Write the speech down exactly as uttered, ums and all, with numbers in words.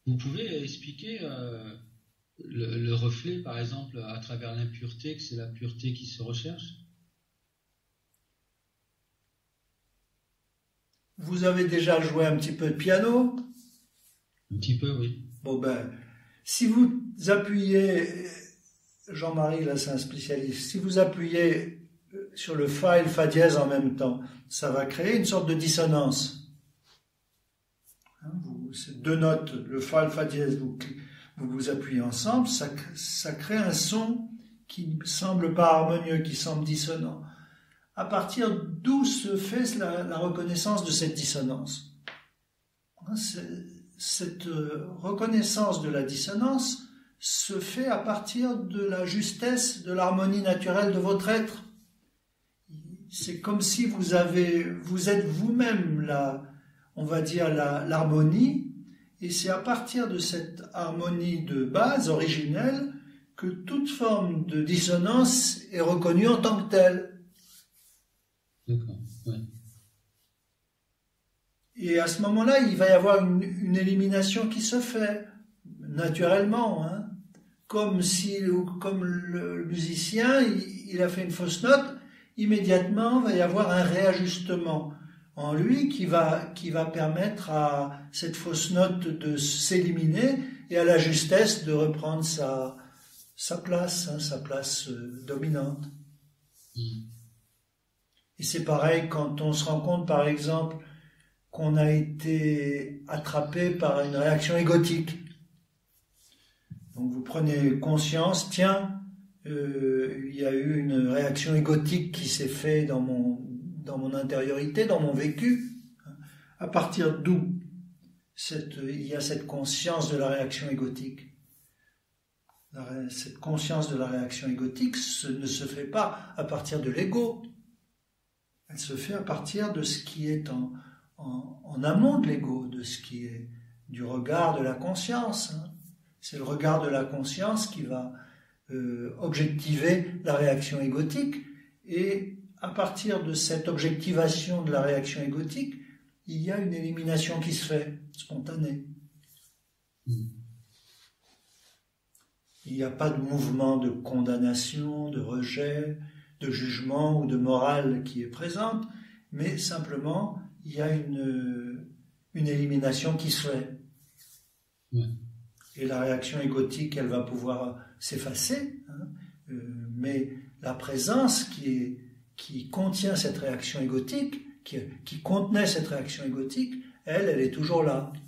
Vous pouvez expliquer euh, le, le reflet, par exemple, à travers l'impureté, que c'est la pureté qui se recherche? Vous avez déjà joué un petit peu de piano? Un petit peu, oui. Bon ben, si vous appuyez, Jean-Marie là c'est un spécialiste, si vous appuyez sur le Fa et le Fa dièse en même temps, ça va créer une sorte de dissonance. Hein, vous, ces deux notes, le Fa et le Fa dièse, vous, vous vous appuyez ensemble, ça, ça crée un son qui ne semble pas harmonieux, qui semble dissonant. À partir d'où se fait la, la reconnaissance de cette dissonance? Hein, cette reconnaissance de la dissonance se fait à partir de la justesse de l'harmonie naturelle de votre être. C'est comme si vous avez, vous êtes vous-même la, on va dire la, l'harmonie, et c'est à partir de cette harmonie de base originelle que toute forme de dissonance est reconnue en tant que telle. D'accord, ouais. Et à ce moment-là, il va y avoir une, une élimination qui se fait naturellement, hein. Comme si, comme le musicien, il, il a fait une fausse note, immédiatement, il va y avoir un réajustement en lui qui va, qui va permettre à cette fausse note de s'éliminer et à la justesse de reprendre sa, sa place, hein, sa place euh, dominante. Mmh. Et c'est pareil quand on se rend compte, par exemple, qu'on a été attrapé par une réaction égotique. Donc vous prenez conscience, tiens, euh, il y a eu une réaction égotique qui s'est faite dans mon, dans mon intériorité, dans mon vécu. À partir d'où cette, il y a cette conscience de la réaction égotique? La, cette conscience de la réaction égotique ce, ne se fait pas à partir de l'ego. Elle se fait à partir de ce qui est en, en, en amont de l'ego, de ce qui est du regard de la conscience. Hein. C'est le regard de la conscience qui va euh, objectiver la réaction égotique, et à partir de cette objectivation de la réaction égotique, il y a une élimination qui se fait, spontanée. Mmh. Il n'y a pas de mouvement de condamnation, de rejet, de jugement ou de morale qui est présente, mais simplement il y a une, une élimination qui se fait. Ouais. Et la réaction égotique, elle va pouvoir s'effacer, hein, euh, mais la présence qui, est, qui contient cette réaction égotique, qui, qui contenait cette réaction égotique, elle, elle est toujours là.